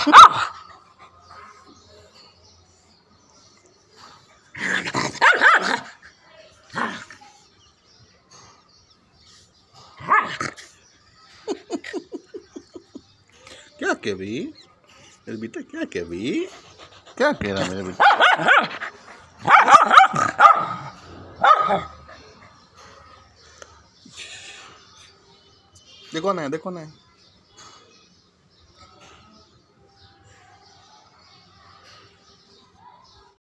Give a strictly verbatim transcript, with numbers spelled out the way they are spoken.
क्या कह भी मेरे बेटा, क्या कह भी क्या कह रहा मेरे बेटा? देखो ना, देखो ना।